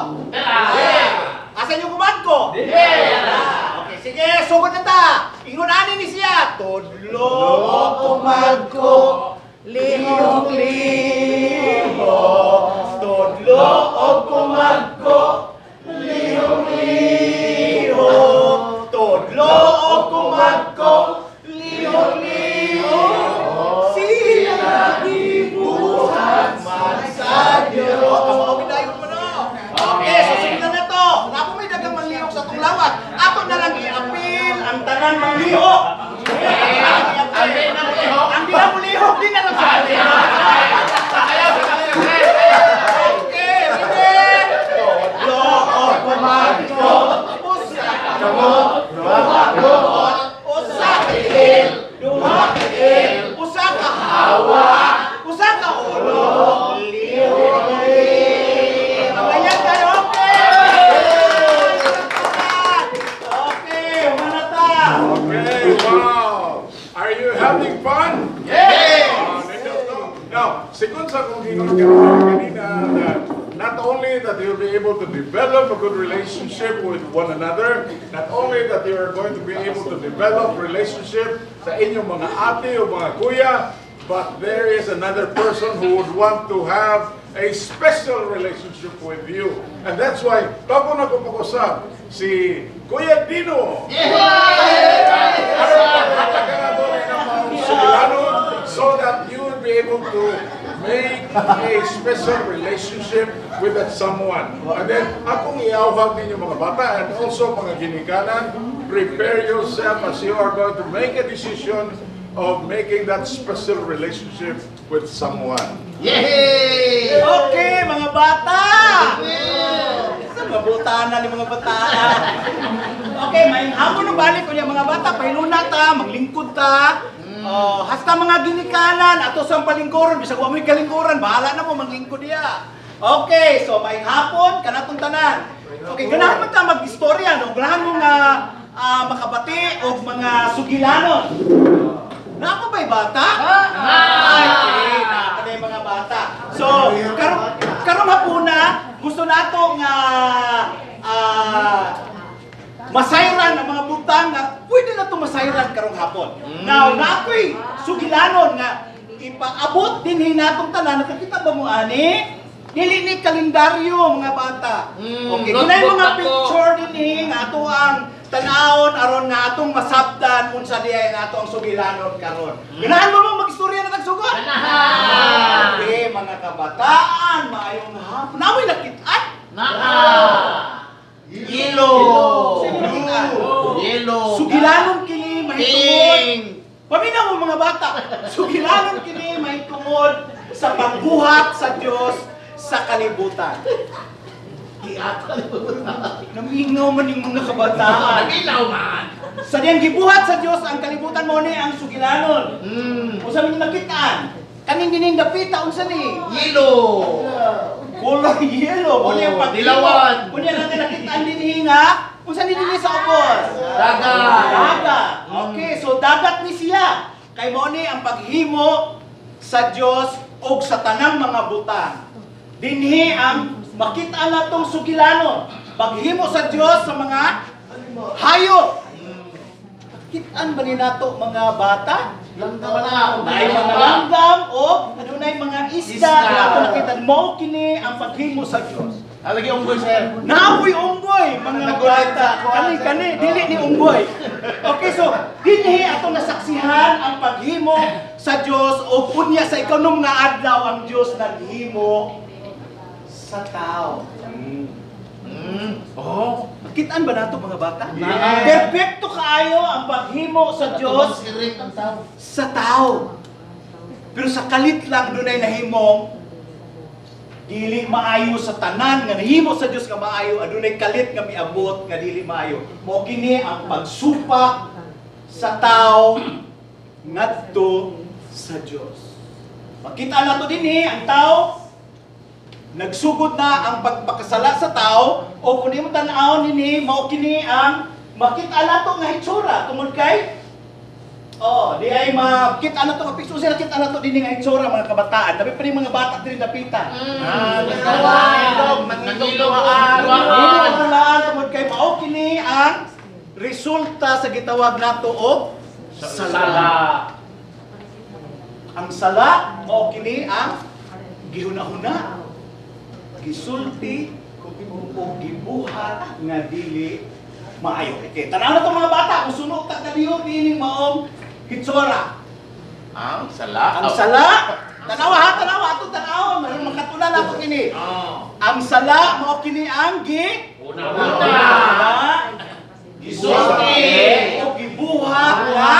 Asan yung kumangko? Okay, sige, sugod na ta. Ingon ani ni siya. Tudlo o kumangko, lihong-lihong. Tudlo o kumangko, lihong-lihong. Tudlo o kumangko, lihong-lihong. Sila ibuhat man sa Diyos. Okay, so sige na to. Napo may dagang manglihok sa itong lawat. Ato na lang i-appeal ang tanan manglihok. Ang di na manglihok, di na lang sa atin. Okay, sige. Tudlo o kumangko, usa ka mo, duha ka usa ka il, duha ka il, usa ka hawa, usa ka ulo, lihok. Ayan kayo, okay, manata. Okay, wow. Are you having fun? Now, sigun sa kung gingon kanina that not only that you'll be able to develop a good relationship with one another, not only that you are going to be able to develop relationship sa inyong mga ate o mga kuya, but there is another person who would want to have a special relationship with you. And that's why, bago na ko pag-usap, si Kuya Dino. So that you will be able to make a special relationship with that someone. And then, akong iawhag ninyo mga bata and also mga ginikanan, prepare yourself as you are going to make a decision of making that special relationship with someone. Yay! Okay, mga bata! Saan mabutaan na ni mga bata? Okay, may hapon na balik ko niya mga bata, pahiluna ta, maglingkod ta. Hasta mga ginikanan, ato sa palingkuran, bisag mo may kalingkuran, bahala na mo, maglingkod niya. Okay, so may hapon, kanatong tanan. Okay, ganahan mo ta mag-istorya, no? Ganahan mo nga makabati o mga sugilanon. Nako ba'y bata? Okay, nako na yung mga bata. So, karong hapuna, gusto nato nga masayran ang mga butang nga pwede na ito masayran karong hapon. Now, nako'y sugilanon nga ipaabot din hinatong tanan. Nakakita ba mo, ani? Dili ni kalendaryo, mga bata. Okay, kunay mga picture din nga ato ang tanawon aron nga atong masabdan unsa diay nga ato ang sugilanon karon. Ganahan mo mong mag-istorya na tagsugod? Okay, mga kabataan, maayong hapon. Namoy nakit-an? Yelo. Yelo. Sugilanon kini mahitungod. Paminaw mo mga bata. Sugilanon kini mahitungod sa pagbuhat sa Dios sa kalibutan. Naminaw man yung mga kabataan. Naminaw man. Sa diyang gibuhat sa Dios ang kalibutan mo ni ang sugilanon. Unsa man nakitaan? Kaning dining dapita unsa ni? Yelo. Kulay yelo. Kunya ang dilawan. Kunya natin nakitaan din nga. Unsa ni dinhi sa ubos? Dagat. Dagat. Okay, so dagat ni siya. Kay mo ni ang paghimo sa Dios og sa tanang mga butang. Dinhi ang makita natong sugilanon. Paghimo sa Dios sa mga hayop. Kitaan ba ni nato mga bata? Langgam na. May mga langgam o adunay mga isda na ato nakita mo kini ang paghimo sa Dios. Alagi unggoy sir. Naapoy unggoy mga bata. Kani dili ni unggoy. Okay, so dinhi ato nasaksihan ang paghimo sa Dios o unya sa ikanom nga adlaw ang Dios naghimo sa tao. Oh, kitaan ba nato mga bata? Perfecto kaayo ang paghimo sa Dios sa tao. Pero sa kalit lang dunay nahimong dili maayo sa tanan nga nahimo sa Dios nga maayo, adunay kalit nga miabot nga dili maayo. Mao kini ang pagsupak sa tao ngadto sa Dios. Makita nato dinhi ang tao nagsugod na ang pagpakasala sa tao o kung mo tan-awon dinhi mao kini ang makita nato nga hitsura tungod kay di ay makita nato nga picture sila kita nato dinhi nga hitsura mga kabataan. Dapat pa mga bata diri dapitan. Nangilog. resulta sa gitawag nato og sala. Ang sala mao kini ang gihuna-huna, gisulti o gibuhat nga dili maayo. Okay, tanaw na to mga bata, kung sunog ta kaniyo kining maong hitsura. Ang sala. Ang sala, tanawa ha, tanawa ato tanaw, maron makatunan nato kini. Ang sala mao kini ang Una-una. gisulti o gibuhat nga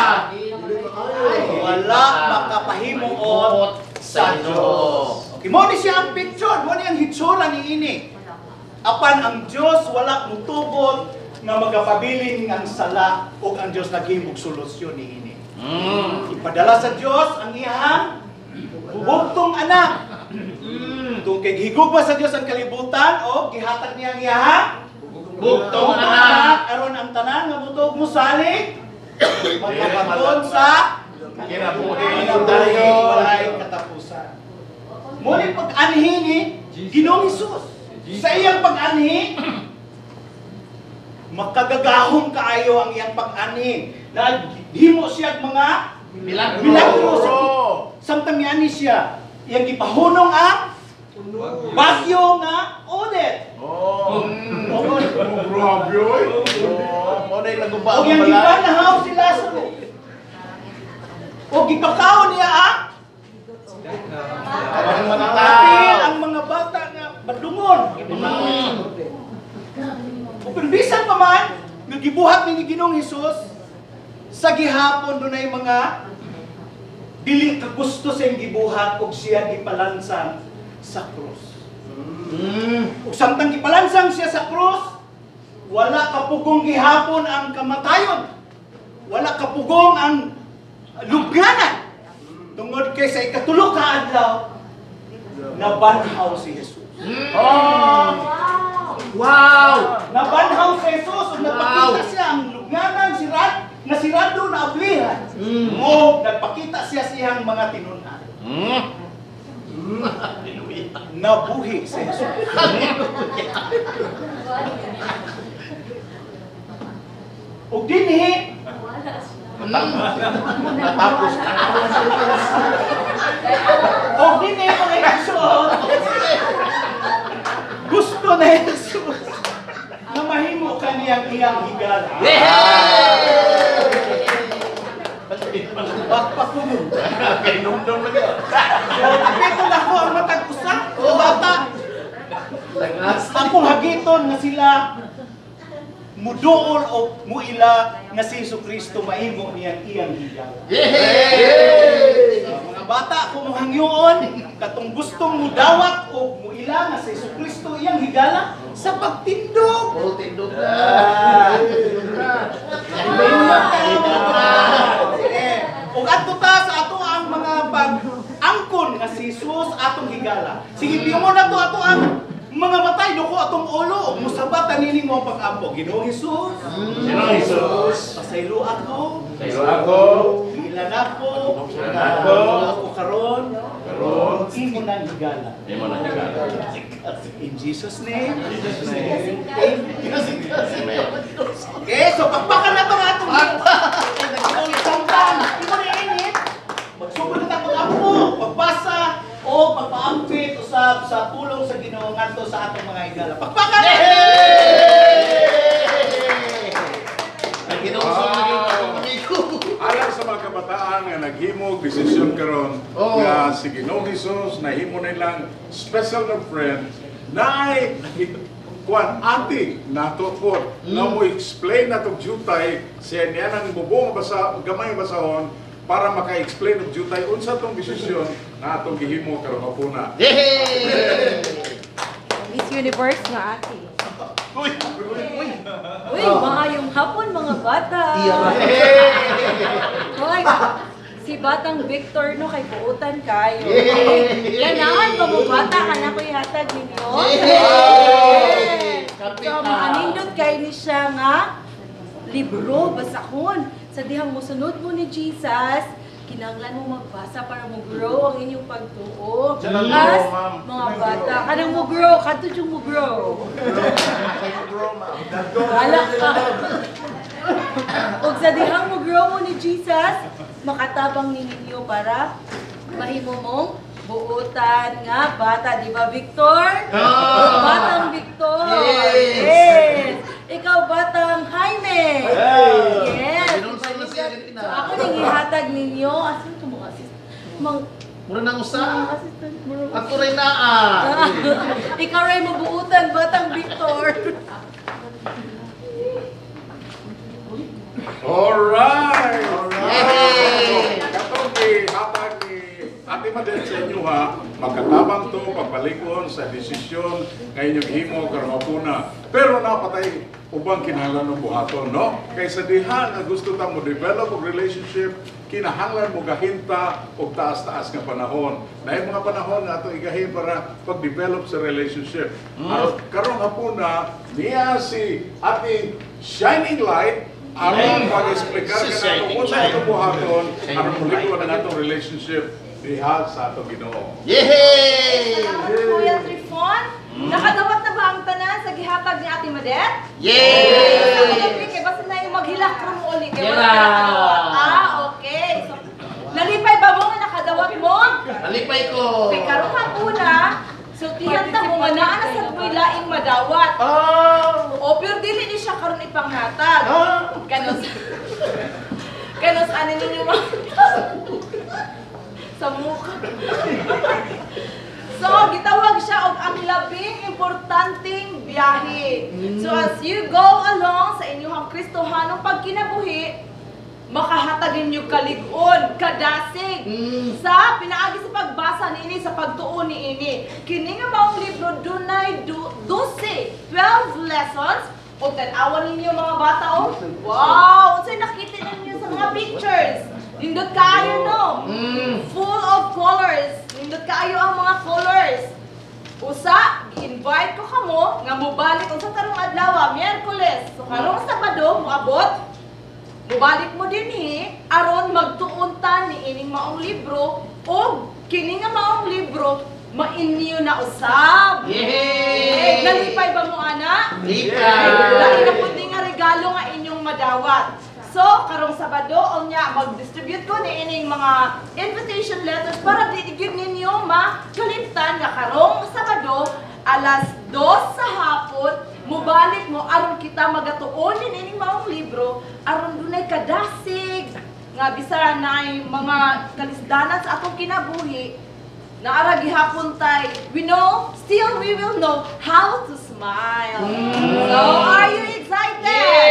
wala makapahimuot sa Dios. Okay, mo ni siya ang picture, mo ni ang hitsura ni ini. Apan ang Dios wala mutubot nga magapabilin ang sala o ang Dios naghimog solusyon ni ini. Ipadala sa Dios ang iyang bubugtong anak. Tungkol kay higugma sa Dios ang kalibutan o gihatag niya ang iyang Bugtong anak. aron ang tanan nga butog mo salig magkabaton sa Kinabuhi tayo walay katapusan. Muli pag-anhi ni Ginoong Hesus. Sa iyang pag-anhi, makagagahom kaayo ang iyang pag-anhi. Naghimo siya mga milagro. Samtang niani siya, iyang gipahunong ang bagyo nga Odette. Grabe, oy. O yung gipanahaw si Lazaro. O gipakaon niya ang apil ang mga bata nga badungon. O kung bisan pa man, nagibuhat ni Ginoong Hesus, sa gihapon doon ay mga dili kagusto sa iyang gibuhat o siya gipalansang sa krus. Ug samtang gipalansang siya sa krus, wala kapugong gihapon ang kamatayon. Wala kapugong ang lubnganan. Tungod kay sa ikatulo ka adlaw, nabanhaw si Jesus. Wow! Nabanhaw si Jesus ug nagpakita siya ang lubnganan nga sirado na ablihan. O nagpakita siya sa iyang mga tinunan. Nabuhi si Jesus. Ug dinhi Natapos na. ug dinhi mga igsoon. Gusto na Jesus na mahimo kaniyang iyang higala. Pagpakumo. Kinumdum na niya. So, apito na ko ang matag usa o bata. Akong hagiton nga sila muduol o muila nga si Jesucristo mahimo niyang iyang higala. Mga bata, kung hangyoon, katong gustong mudawat o muila nga si Jesucristo iyang higala sa pagtindog. Tindog na. Ug adto ta sa ato ang mga pag-angkon nga si Jesus atong higala. Sige piyo mo na to ato ang mga matay duko atong ulo ug musabatan nining mo pag-ampo. Ginoong Hesus. Ginoong Hesus. Pasaylo ako. Pasaylo ako. Ilan ako. Ako karon. Imo nang higala. Imo nang higala. In Jesus name. Amen. Okay, so pagpakan na to nga atong samtang. Imo ni init. Magsugod na ta pag-ampo, pagbasa o pagpaampit usab sa tulong sa Ginoo ngadto sa atong mga higala. Pagpakan! Alang sa mga kabataan nga naghimog desisyon karon nga si Ginoong Hesus nahimo nilang special na friend na kuan ati nato pod na mo explain nato jutay siya niya nang bubong basa gamay basahon para maka-explain og jutay unsa tong desisyon na atong gihimo karon mapuna. Miss Universe nga ate. Uy. Uy, maayong hapon mga bata. Hoy, si Batang Victor no kay buutan kayo. Ganahan ba mo bata ka na ko ihatag ninyo? So, maanindot kay ni siya nga libro basahon. Sa dihang musunod mo ni Jesus, kinahanglan mo magbasa para mo grow ang inyong pagtuo. As mga bata, kanang mo grow, kadto yung mo grow. Wala ka. Ug sa dihang mo grow mo ni Jesus, makatabang ninyo para mahimo mong buutan nga bata, di ba Victor? Batang Victor. Yes. Ikaw batang Jaime. Yes. So ako nang ihatag ninyo. Asan ko mga assistant? Mura nang usa. Assistant mo. Ako rin na Ikaw rin mabuutan, batang Victor. Alright! Yay! Katong hatag ni Ate Madet sa inyo ha, magkatabang to pagbalikon sa desisyon nga inyong himo karong hapuna. Pero napatay ubang kinahanglan ng buhaton, no? Kaysa diha nga gusto ta mo develop og relationship, kinahanglan mo gahinta og taas-taas nga panahon. Na yung mga panahon nga ato igahin para pag-develop sa relationship. Karong hapuna, niya si ating shining light aron mag-explicar ka na kung sa itong buhaton, aron mulikon ang atong relationship diha sa atong Ginoo. Yay! Salamat Kuya Trifon. Nakadawat na ba ang tanan sa gihatag ni Ate Madet? Yay! Kaya basta na yung maghilak ka mo ulit. Kaya Yeah. wala ka nakadawat. Okay. So, nalipay ba mo nga nakadawat mo? Alipay ko. Kay karong hapuna, so tihanta mo nga naa na sa tuwi laing madawat. O pero dili ni siya karon ipanghatag. Kanos ano ninyo mga sa mukha. So, gitawag siya og ang labing importanteng biyahe. So, as you go along sa inyong Kristohanong pagkinabuhi, makahatagin niyo kalig-on, kadasig, sa pinaagi sa pagbasa niini, sa pagtuon niini. Kini nga maong libro, dunay 12 lessons, o tan-awan ninyo mga bata, oh. Wow! Unsay nakita ninyo sa mga pictures? Nindot kayo, no? Full of colors. Nindot kayo ang mga colors. Usa, invite ko kamo nga mubalik unsa tarong adlaw, Miyerkules. So karong Sabado moabot. Mubalik mo dinhi aron magtuon ta ni ining maong libro o kini nga maong libro mainyo na usab. Yay! Nalipay ba mo ana? Lipay! Dahil na pud nga regalo nga inyong madawat. So, karong Sabado, unya mag-distribute ko ni ining mga invitation letters para diigid ninyo makalimtan nga karong Sabado, alas 2 sa hapon, mubalik mo aron kita magatuon ni ining maong libro, aron dunay kadasig nga bisan na mga kalisdanan sa atong kinabuhi, naara gihapon tay. We know, still we will know how to smile. So, are you excited?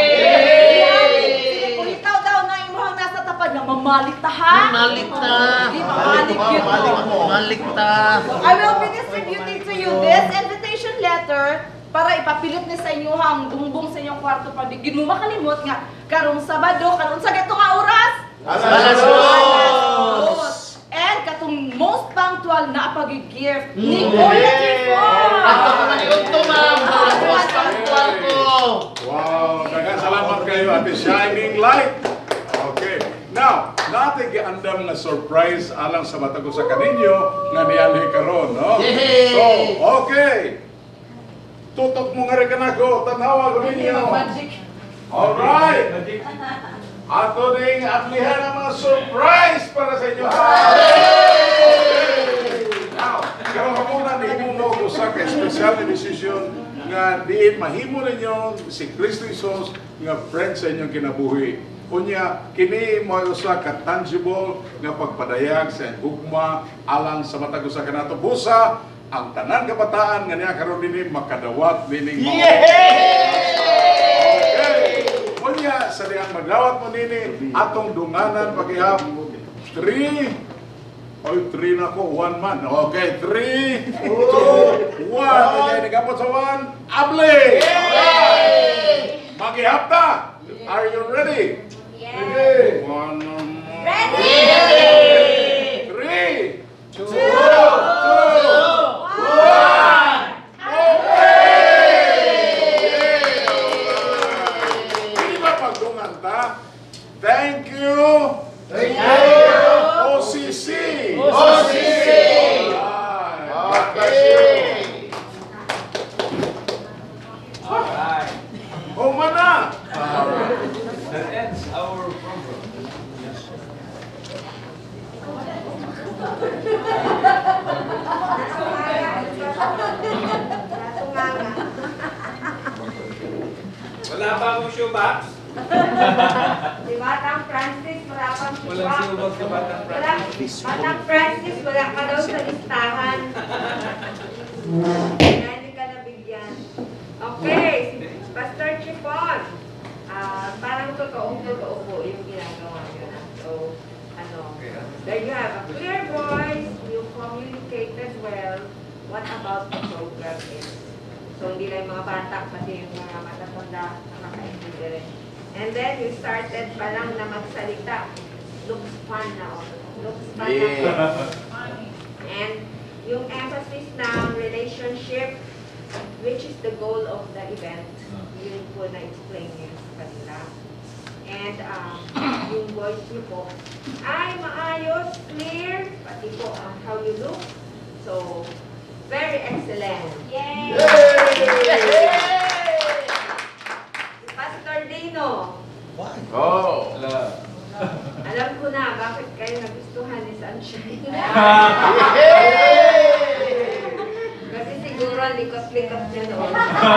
Itaw daw na imuhang nasa tapad nga mamalik ta ha? Mamalik ta. Hindi mamalik yun. Mamalik ta. So, I will be distributing to you this invitation letter para ipapilit ni sa inyo hang bumbong sa inyong kwarto pa. Di mo makalimot nga karong Sabado, karong sa gato nga oras? Alas 2. And katong most punctual na pag-gift ni Kuya Trifon. Ako ko maniod to, ma'am. Tapos pangkual ko. Wow, daghang salamat kayo Ate Shining Light. Okay. Now, natin giandam nga surprise alang sa matag sa kaninyo nga nianhi karon, no? Yay! So, okay. Tutok mo nga rin ka na ko, tanawa ko ninyo. Magic. Alright. Ato ding aplihan ang mga surprise para sa inyo. Now, karong hamunan ni mo ko sa special na decision nga diin mahimo ninyo si Kristo Jesus nga friend sa inyong kinabuhi. Unya, kini mo usa ka tangible nga pagpadayag sa hugma alang sa matag usa kanato busa ang tanan kabataan nga niya karon dinhi makadawat dining mga. Okay. Unya, sa diyang magdawat mo nini, atong dunganan paghihap 3 na ko, 1 man. Okay, 3, 2, 1. Okay, nagapot sa 1. Able! Maghihap ta! Are you ready? Yes. 1 Ready? 3, 2, 1. Thank you. Thank you. OCC. OCC. Okay. Humana. That ends. Wala pa akong shoebox. Si Batang Francis, wala pang Walang shoebox sa Batang Francis. Batang Francis, wala ka daw sa listahan. Kaya hindi ka nabigyan. Okay, si Pastor Chipon. Parang totoo po yung ginagawa nyo na. So, there you have a clear voice, you communicated well. What about the program is? So, hindi lang yung mga bata, pati yung mga matatanda nakakaintindi rin. And then, you started pa lang na magsalita. Looks fun now. Looks fun na. And yung emphasis ng relationship, which is the goal of the event, yun po na-explain niyo sa kanila. And yung voice niyo po ay maayos, clear, pati po how you look. So, very excellent. Yay! Pastor Dino. Oh. Alam ko na bakit kayo nagustuhan ni Sunshine. Kasi siguro likot-likot niya noon.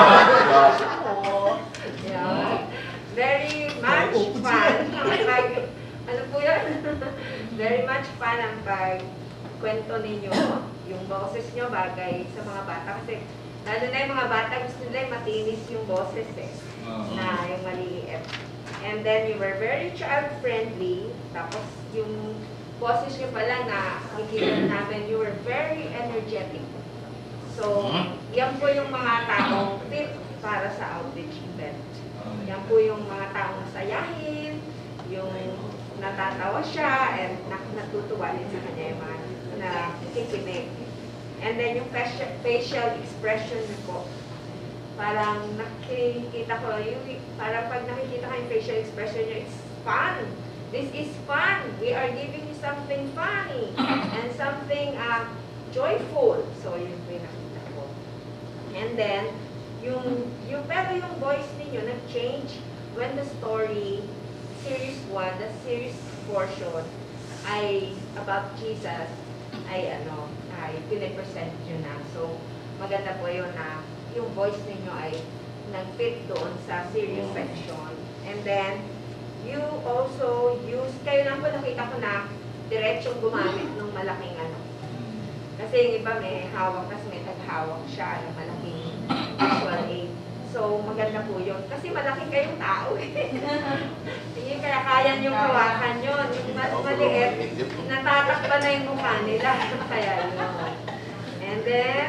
Yeah. Very much fun ang ano po yan? Very much fun ang pagkwento ninyo. Yung boses nyo bagay sa mga bata. Kasi lalo na yung mga bata gusto nila matinis yung boses na yung maliliit. And then you were very child-friendly. Tapos yung boses nyo pala na nakikita namin, you were very energetic. So, yan po yung mga taong fit para sa outreach event. Yan po yung mga taong masayahin, yung natatawa siya, and natutuwa din sa kanya yung mga nakikinig. And then yung facial expression niyo po, parang nakikita ko, parang pag nakikita ko yung facial expression niyo, it's fun. This is fun. We are giving you something funny and something joyful. So, yun po yung nakita ko. And then, pero yung voice ninyo nag-change when the story, series 1, the series portion, ay about Jesus, ay pinipresent nyo na. So, maganda po yun na yung voice ninyo ay nag-fit doon sa serious section. And then, you also use, kayo lang po nakita ko na diretsong gumamit ng malaking Kasi yung iba may hawak, kasi may taghawak siya ng malaking visual aid. So, maganda po yun. Kasi malaki kayong tao Hindi kaya kaya niyong hawakan yun. Yung maliit, natatakpan na yung mukha nila. Kaya yun. And then,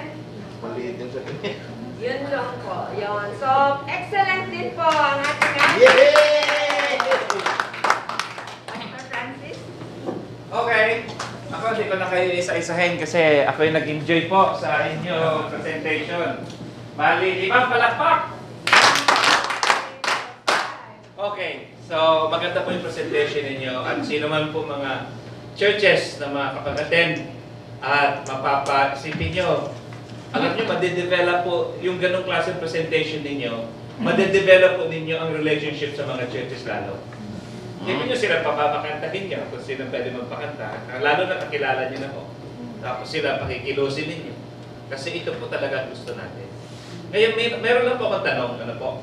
yun lang po. Yun. So, excellent din po ang ating Pastor Francis. Okay. Ako, hindi ko na kayo isa-isahin kasi ako yung nag-enjoy po sa inyong presentation. Bali, 5 palakpak! Okay. So, maganda po yung presentation ninyo at sino man po mga churches na makapag-attend at mapapasipin nyo. Alam nyo, madedevelop po yung ganong klase presentation ninyo, madedevelop po ninyo ang relationship sa mga churches lalo. Hindi nyo sila papapakantahin nyo kung sino pwede magpakanta. Lalo na kakilala nyo na po. Tapos sila pakikilusin ninyo. Kasi ito po talaga gusto natin. Ngayon, meron lang po akong tanong. Ano po?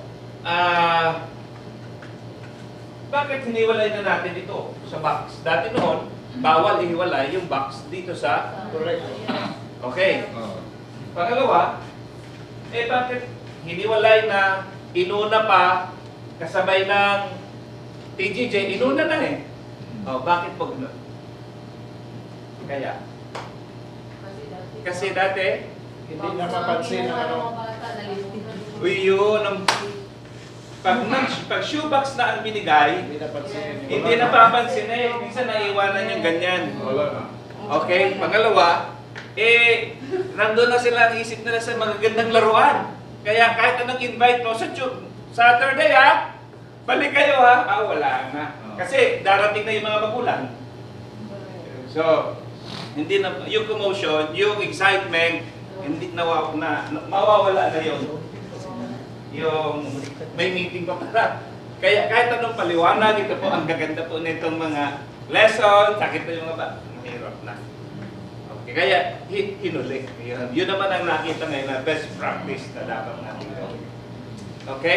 Bakit hiniwalay na natin ito sa box? Dati noon, bawal ihiwalay yung box dito sa... Correct. Okay. Pangalawa, bakit hiniwalay na inuna pa kasabay ng TGJ, inuna na bakit po gano'n? Kaya? Kasi dati, Hindi na mapansin ang uy yun, pag shoebox na ang binigay, hindi napapansin minsan naiwanan yung ganyan. Wala na. Okay, pangalawa, nandun na sila ang isip nila sa magagandang laruan. Kaya kahit anong invite mo sa Saturday balik kayo wala na. Kasi darating na yung mga magulang. So, hindi na, yung commotion, yung excitement, hindi mawawala na yun. Yung may meeting pa pala. Kaya kahit anong paliwanag, ito po ang gaganda po nitong mga lesson, sakit na yung mga mahirap na. Okay, kaya hinuli. Yun naman ang nakita ngayon na best practice na dapat natin gawin. Okay?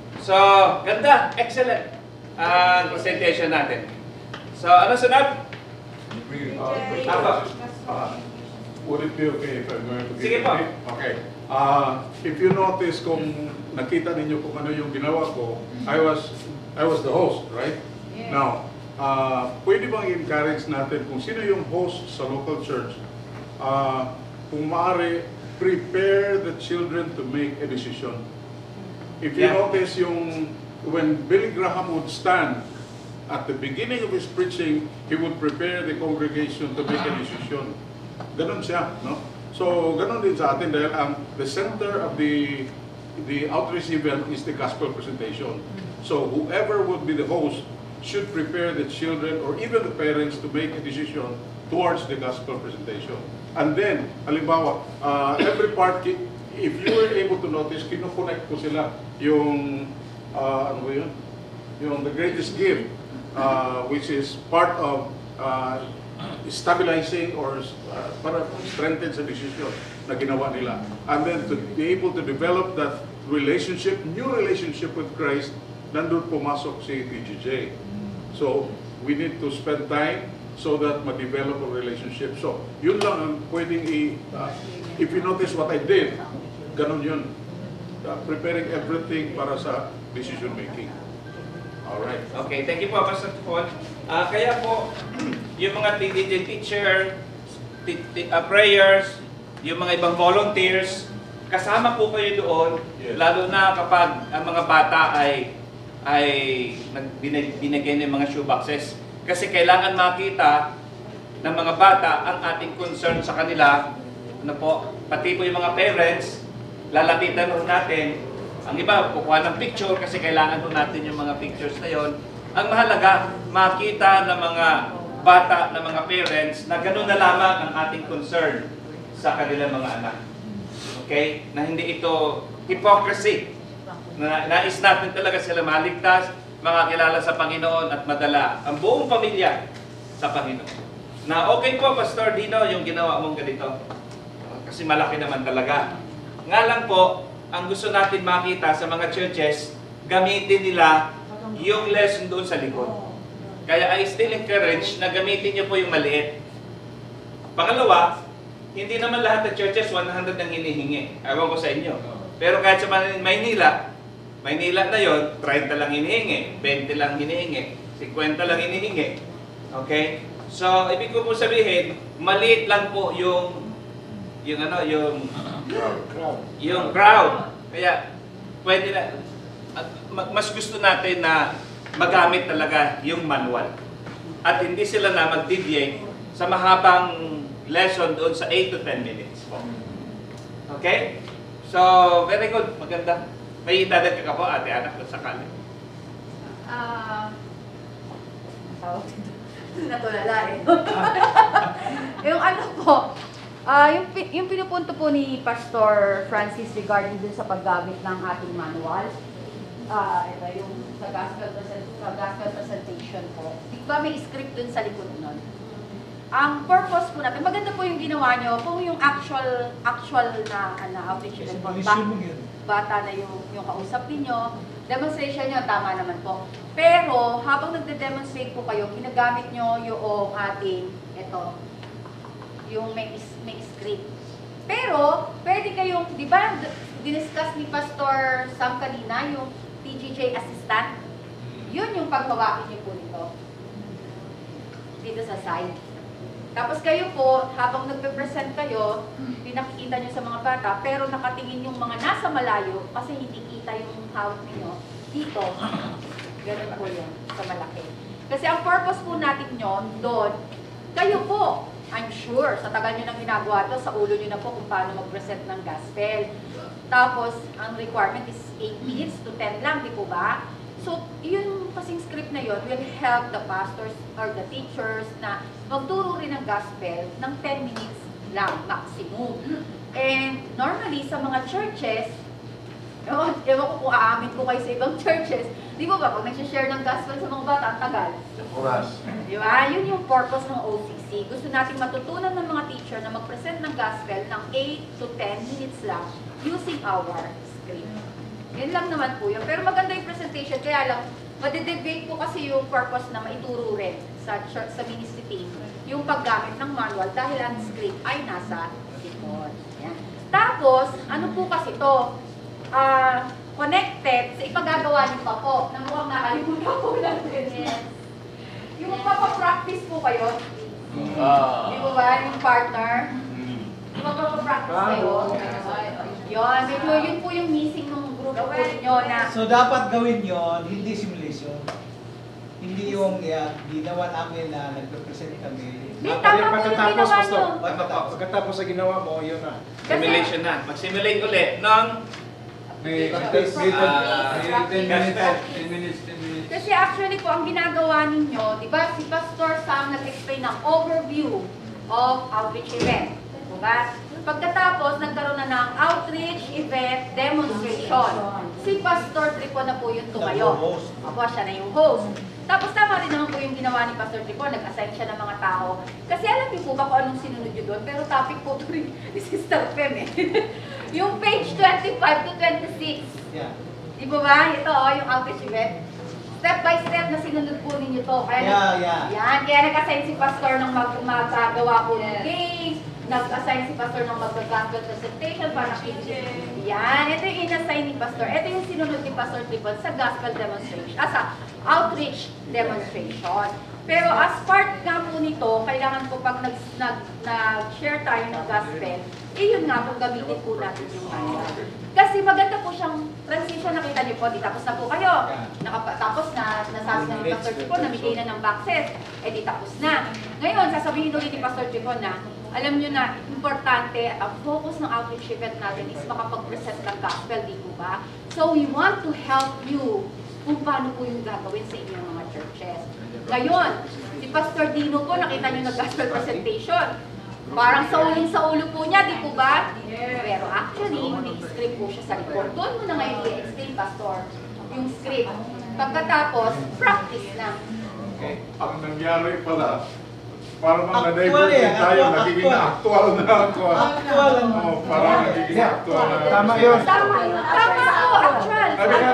So, ganda. Excellent ang presentation natin. So, ano sunod? Apa? Would it be okay if I'm going to Sige give po. it? Okay. If you notice, kung nakita ninyo kung ano yung ginawa ko, I was the host, right? Yes. Now, pwede bang i-encourage natin kung sino yung host sa local church, kung maaari, prepare the children to make a decision. If you Yeah. notice when Billy Graham would stand at the beginning of his preaching, he would prepare the congregation to make a decision. Ganon siya, no? So, ganon din sa atin dahil the center of the outreach event is the gospel presentation. So, whoever would be the host should prepare the children or even the parents to make a decision towards the gospel presentation. And then, halimbawa, every part, if you were able to notice, kinoconnect ko sila yung, ano ba yun? Yung the greatest gift, which is part of stabilizing or para strengthen sa decision na ginawa nila. And then to be able to develop that relationship, new relationship with Christ, nandun pumasok si TGJ. So, we need to spend time so that ma-develop a relationship. So, yun lang ang pwedeng if you notice what I did, ganun yun. Preparing everything para sa decision making. Alright. Okay, thank you po, Pastor Paul. Kaya po, yung mga TDJ teacher, prayers, yung mga ibang volunteers, kasama po kayo doon, Yes. lalo na kapag ang mga bata ay binigyan ng mga shoeboxes. Kasi kailangan makita ng mga bata ang ating concern sa kanila. Ano po, pati po yung mga parents, lalapitan po natin. Ang iba, kukuha ng picture kasi kailangan po natin yung mga pictures na yon. Ang mahalaga, makita ng mga bata, ng mga parents, na gano'n na lamang ang ating concern sa kanilang mga anak. Okay? Na hindi ito hypocrisy. Nais natin talaga sila maligtas, makakilala sa Panginoon at madala ang buong pamilya sa Panginoon. Na okay po, Pastor Dino, yung ginawa mong ganito. Kasi malaki naman talaga. Nga lang po, ang gusto natin makita sa mga churches, gamitin nila yung lesson doon sa likod. Kaya I still encourage na gamitin niyo po yung maliit. Pangalawa, hindi naman lahat ng churches 100 ang hinihingi. Ewan ko sa inyo. Pero kahit sa Maynila na yon, 30 lang hinihingi, 20 lang hinihingi, 50 lang hinihingi. Okay? So, ibig ko po sabihin, maliit lang po yung crowd. Kaya, pwede na, mas gusto natin na magamit talaga yung manual. At hindi sila na mag-deviate sa mahabang lesson doon sa 8 to 10 minutes. Okay? So, very good. Maganda. May idadagdag ka po, ate anak, doon sa kanya. Natulala eh. Yung ano po, yung pinupunto po ni Pastor Francis regarding dun sa paggamit ng ating manual, ito yung sa gospel presentation po. Di ba may script dun sa likod nun? Ang purpose po natin, maganda po yung ginawa nyo, kung yung actual na outreach event po, bata na yung kausap ninyo, demonstration nyo, tama naman po. Pero, habang nagde-demonstrate po kayo, ginagamit nyo yung ating, yung may script. Pero, pwede kayong, di ba, diniscuss ni Pastor Sam kanina, yung TGJ assistant, yun yung paghawakin nyo po nito. Dito sa side. Tapos kayo po, habang nagpe-present kayo, pinakikita nyo sa mga bata, pero nakatingin yung mga nasa malayo, kasi hindi kita yung hawak ninyo, dito, ganun po yun, sa malaki. Kasi ang purpose po natin yun, doon, kayo po, I'm sure, sa tagal nyo nang ginagawa to, sa ulo nyo na po kung paano mag-present ng gospel. Tapos, ang requirement is 8 minutes to 10 lang, di po ba? So, yung kasing script na yun will help the pastors or the teachers na magturo rin ng gospel ng 10 minutes lang, maximum. And normally, sa mga churches, ewan ko kung aamin ko kayo sa ibang churches, di ba ba, pag nagsishare ng gospel sa mga bata, ang tagal. Di ba? Yun yung purpose ng OCC. Gusto natin matutunan ng mga teacher na mag-present ng gospel ng 8 to 10 minutes lang using our script. Yun lang naman po yun. Pero maganda yung presentation, kaya lang, madedebate po kasi yung purpose na maituro rin sa ministry team yung paggamit ng manual dahil ang script ay nasa likod. Yan. Tapos, ano po kasi to? Connected sa ipagagawa niyo pa po, na mukhang nakalimutan po natin. Yes. Yung magpapapractice po kayo, di ba ba, yung partner? Yung magpapapractice kayo. Yun, medyo yun po yung missing ng group po ninyo na So dapat gawin yon, hindi simulation. Hindi yung ginawa namin na nag-represent kami. Hindi, tama po yung ginawa nyo. Pagkatapos sa ginawa mo, yun na. Simulation na. Mag-simulate ulit ng May 10 minutes. Kasi actually po, ang ginagawa ninyo, di ba, si Pastor Sam nag-explain ng overview of outreach event. Diba? Pagkatapos, nagkaroon na ng outreach event demonstration. Si Pastor Tripon na po yung tumayo. Ako, siya na yung host. Tapos tama rin naman po yung ginawa ni Pastor Tripon, nag-assign siya ng mga tao. Kasi alam niyo po ba kung anong sinunod yun doon? Pero topic po ito rin ni Sister Fem eh. Yung page 25 to 26. Yeah. Di ba ba? Ito yung outreach event. Step by step na sinunod po ninyo to. Kaya yan, kaya nag-assign si Pastor ng magagawa po ng games, nag-assign si Pastor ng mag-gospel presentation para kinig. Yan, ito yung in-assign ni Pastor. Ito yung sinunod ni Pastor Tripon sa gospel demonstration, sa outreach demonstration. Pero as part nga po nito, kailangan po pag nag-share tayo ng gospel, yun nga po gamitin po natin yung manual. Kasi maganda po siyang transition, nakita niyo po, di tapos na po kayo. Tapos na, nasabi na ni Pastor Tripon, namigay na ng boxes, di tapos na. Ngayon, sasabihin ulit ni Pastor Tripon na, alam niyo na, importante, ang focus ng outreach event natin is makapag-present ng gospel, di po ba? So we want to help you kung paano po yung gagawin sa inyong mga churches. Ngayon, si Pastor Dino po, nakita niyo nag-gospel presentation. Parang sa ulo po niya, di po ba? Pero actually, may script po siya sa report. Doon mo na ngayon i-explain, Pastor, yung script. Pagkatapos, practice na. Ang nangyari pala, parang mga Actual na-divert tayo, actual. nagiging actual na ako. Actual. Parang nagiging actual na. Tama yun. Tama po, actual.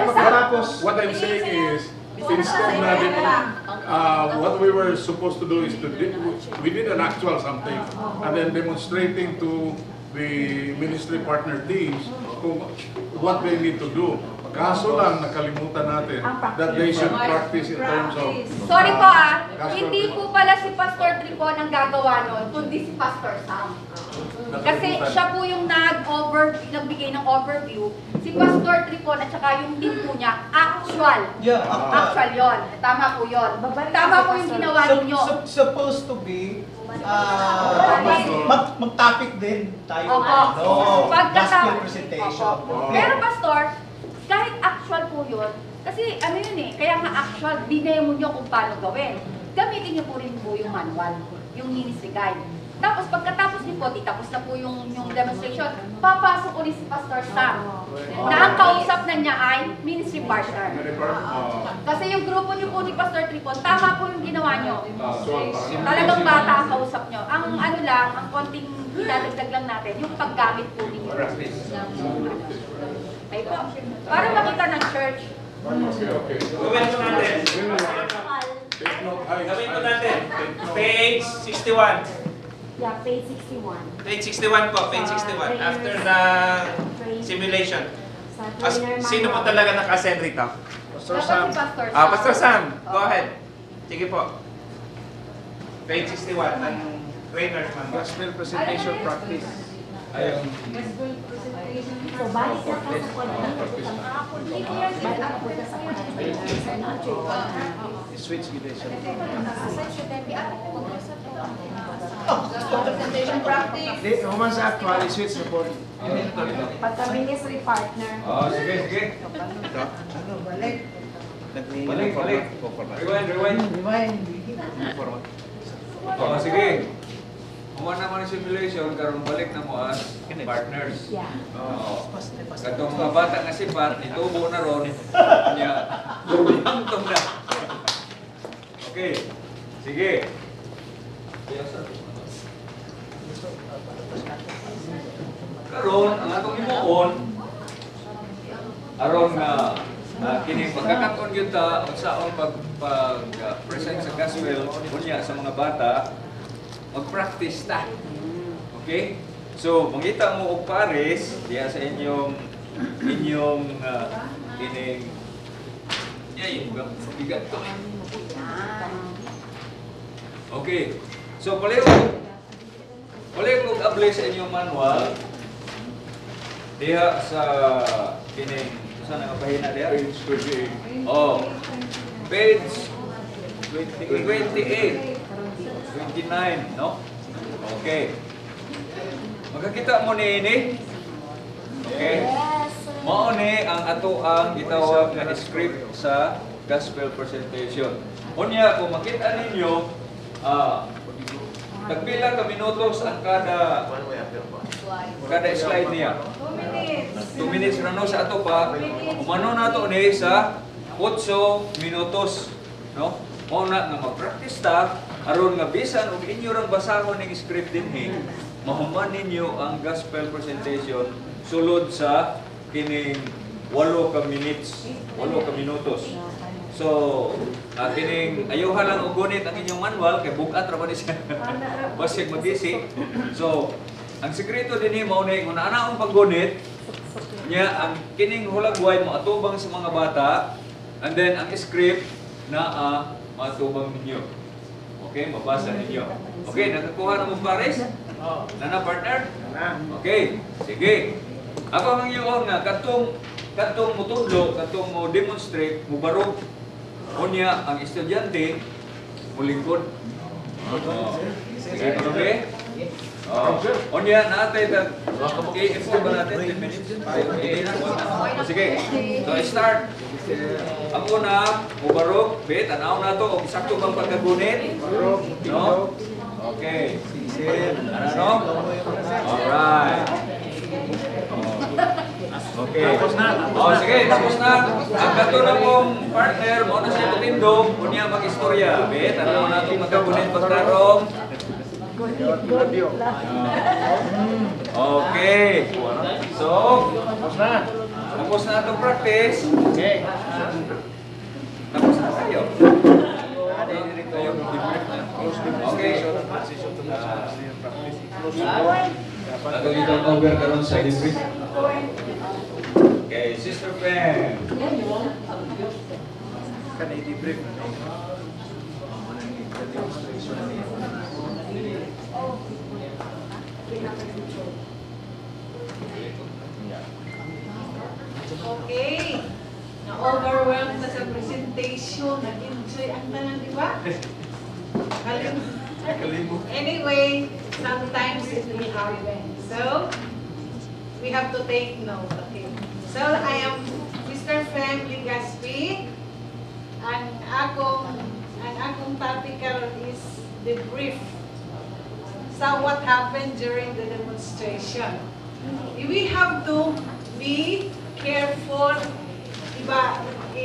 What I'm saying is, instead natin, what we were supposed to do is we did an actual something and then demonstrating to the ministry partner teams kung what they need to do. Kaso lang nakalimutan natin that they should practice in terms of... Sorry po hindi po pala si Pastor Tripon ang gagawa nun, kundi si Pastor Sam. Kasi siya po yung nagbigay ng overview. Si Pastor Tripon at saka yung team po niya, actual. Yeah, Actual yon. Tama po yon. Tama po yung ginawa ninyo. Supposed to be mag-topic din tayo. Opo. Gospel presentation. Opo. Pero Pastor, kahit actual po yun, kasi ano yun kaya nga actual, dinemo nyo kung paano gawin. Gamitin nyo po rin po yung manual, yung ministry guide. Tapos pagkatapos niyo po, tapos na po yung demonstration, papasok ulit si Pastor Sam. Na ang kausap na niya ay ministry partner. Kasi yung grupo niyo po ni Pastor Tripon, tama po yung ginawa nyo. Talagang bata ang kausap nyo. Ang ano lang, ang konting idadagdag lang natin, yung paggamit po ninyo. Ay po, para makita ng church. Okay. gawin po natin. Gawin po natin. Page 61. Yeah, page 61. Page 61 po, page 61. After the simulation. Sino po talaga naka-ascend rito? Pastor Sam. Pastor Sam, go ahead. Sige po. Page 61, ang trainer's manual. Gospel presentation practice. Ayun. So, balik na ka sa kanya. Balik na po sa kanya. Switch gidation. Presentation practice. Di, human sa actual, switch na po. Pagka-ministry partner. Sige. Balik. Rewind. Sige. Human naman yung simulation, karon balik na mo as partners. Yeah. Katong mga bata nga sipat, itubo na ron. Kanya, gumiyantong na. Okay. Sige. Karon, ang atong imuon, aron nga kini pagkakaton gyud ta unsaon present sa gospel unya sa mga bata, mag-practice ta. Okay? So, mangita mo og pares diya sa inyong kining bigat to. Okay. So, palihog apply sa inyong manual diha sa kining saan nga pahina diha? Page 28. Oh. Page 28. 29, no? Okay. Magkakita mo ni ini? Okay. Mao ni ang ato ang gitawag nga script sa gospel presentation. Unya kung makita ninyo, nagpila ka minutos ang kada slide niya. 2 minutes na no sa ato pa. Umano na to ni sa 8 minutos, no? Mao na nga mag-practice ta aron nga bisan og inyo rang basahon ning script dinhi, mahuman ninyo ang gospel presentation sulod sa kining 8 ka minutos. So, kining ayuha lang og gunit ang inyong manual kay bugat ra ba ni siya. Basig mag-isi. So, ang sekreto dinhi mao ni kung naanaon paggunit nya ang kining hulagway mo atubang sa mga bata, and then ang script na matubang ninyo. Okay, mabasa ninyo. Okay, nakakuha na mo pares? Nana partner? Okay, sige. Ako ang iyon nga katong mutudlo, katong mo demonstrate, mo barog. Unya ang estudyante mo lingkod. Sige, okay? Unya natin if ba natin 10 minutes? Sige. So start. Ako na, ubarog, bet, tanaw na to, kung sakto bang pagkagunit? No? Okay. Ano? Alright. Okay. Sige, tapos na. Ang kato na pong partner, mo na siya tutindog, kunya mag-istorya. Bet, tanaw na itong magkagunit pagkarong. Okay. So, tapos na itong practice. Okay. Tapos na tayo. Okay. Tatawid ang over karon sa debrief. Okay, Sister Pam. Kan i-debrief na Okay. Na-overwhelmed na sa presentation. Nag-enjoy ang tanan, di ba? Anyway, sometimes it will happen. So, we have to take note. Okay. So, I am Mr. Fem Ligaspi. Ang akong topic is the brief. So, what happened during the demonstration? We have to be careful, diba,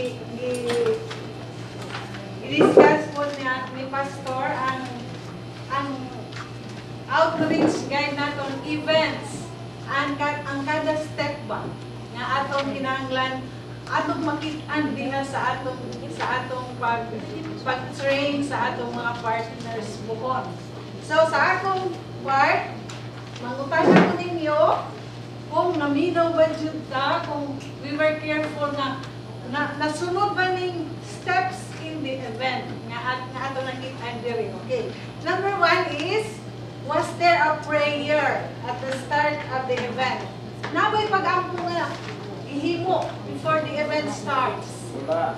i-discuss po ni Pastor ang outreach guide naton events, ang kada step ba nga atong kinahanglan atong makit-an diha sa atong pag-train sa atong mga partners buhon. So sa akong part, mangutanan ko ninyo kung naminaw ba jud ta, kung we were careful na nasunod ba ning steps in the event nga ato nakita diri. Okay. Number 1 is, was there a prayer at the start of the event? Nabay pag-ampo nga ihimo before the event starts. Wala.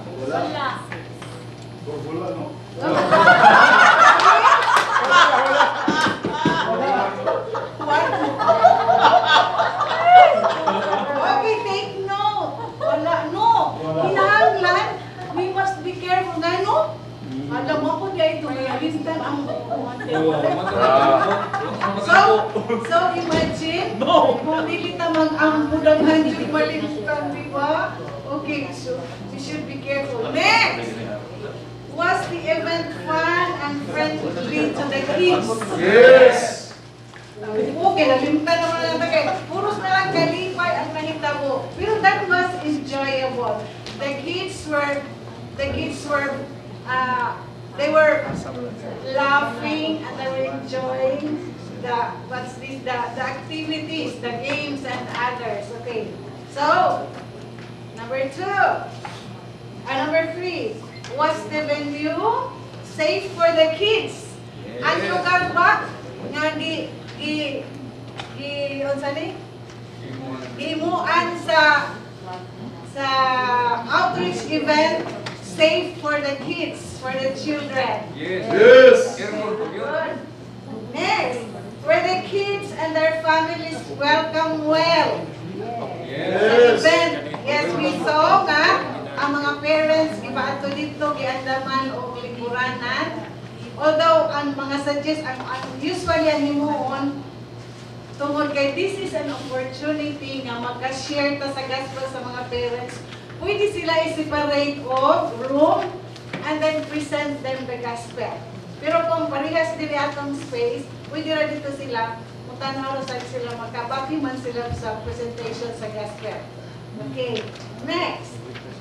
Wala, no? Okay, take note. Wala, no. Kinahanglan, we must be careful. Gano? Alam mo ko kaya ito, may alistan ang So imagine, kung hindi kita mag-ambudang hindi malimutan, di ba? Okay, so we should be careful. Next! Was the event fun and friendly to the kids? Yes! Okay, nalimutan naman natin kayo. Puros na lang kalipay ang nahitabo. Pero that was enjoyable. The kids were they were laughing and they were enjoying the activities, the games and others. Okay. So number 2. Number 3, was the venue safe for the kids? Ang lugar ba nga gimuan sa outreach event safe for the kids, for the children? Yes. Good. Next, were the kids and their families welcome well? Sa event, yes, we saw nga ang mga parents gipaadto dito giandaman o liburanan. Although ang mga suggest ang usually ang himuon tungod kay this is an opportunity nga magka-share ta sa gospel sa mga parents. Pwede sila i-separate of room and then present them the gospel. Pero kung parehas dili atong space, pwede ra dito sila mutanhaw sa sila magkabati man sila sa presentation sa gospel. Okay, next.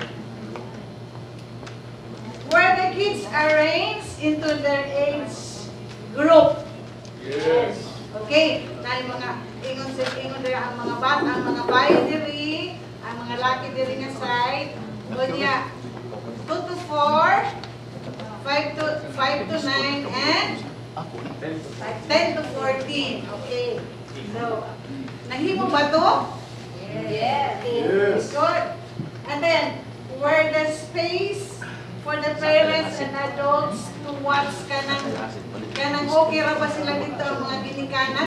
Were the kids arranged into their age group? Yes. Okay, na mga ingon diri ang mga bata, ang mga bayi diri, ang mga laki diri nga side, unya 2 to 4, 5 to 9 and 10 to 14. Okay. So, nahimo ba to? Yes. Yes. Good. And then, were the space for the parents and adults to watch kanang okay ra ba sila dito ang mga ginikanan?